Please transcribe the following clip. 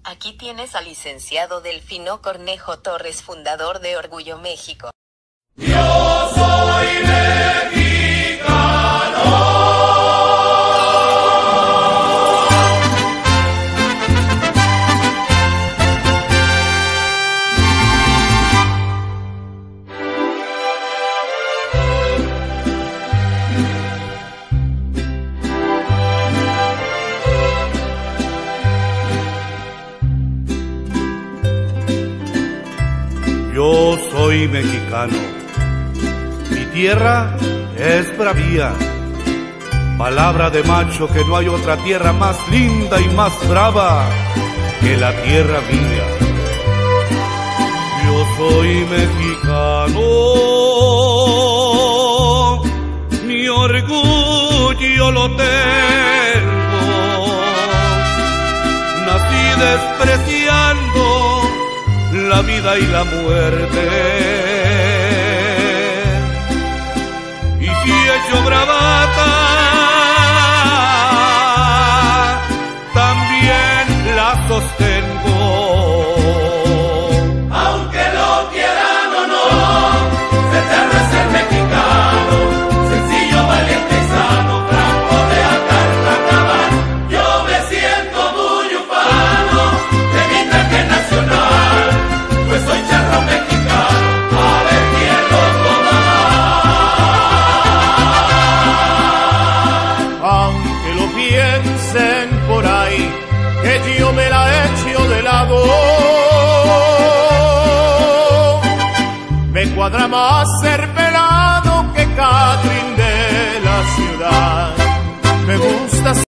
Aquí tienes al licenciado Delfino Cornejo Torres, fundador de Orgullo México. Yo soy mexicano. Yo soy mexicano, mi tierra es bravía, palabra de macho que no hay otra tierra más linda y más brava que la tierra mía. Yo soy mexicano, mi orgullo lo tengo, nací despreciando la vida y la muerte, y si he hecho bravata, también la sostengo. Aunque lo quieran o no, se eterno es ser mexicano, sencillo, valiente y sano, franco de acá acabar. Yo me siento muy ufano de mi traje nacional, pues soy charro mexicano, a ver quién lo toma. Aunque lo piensen por ahí, que yo me la echo de lado, me cuadra más ser pelado que Catrín de la ciudad. Me gusta